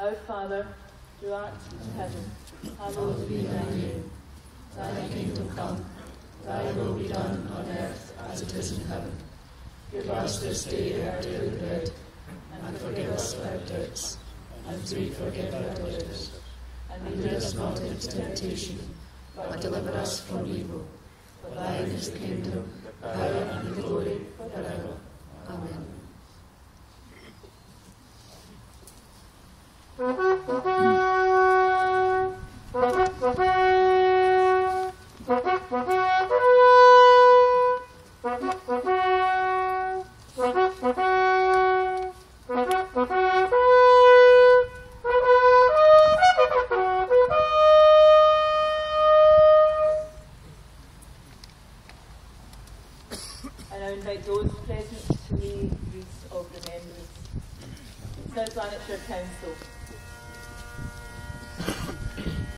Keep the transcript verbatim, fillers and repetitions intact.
Our Father, who art in heaven, hallowed be thy name. Thy kingdom come, thy will be done on earth as it is in heaven. Give us this day our daily bread, and forgive us our debts, as we forgive our debtors. And lead us not into temptation, but deliver us from evil. For thine is the kingdom, the power, and the glory forever. Amen. I now invite those present to lead the wreaths of remembrance. It says on at your council.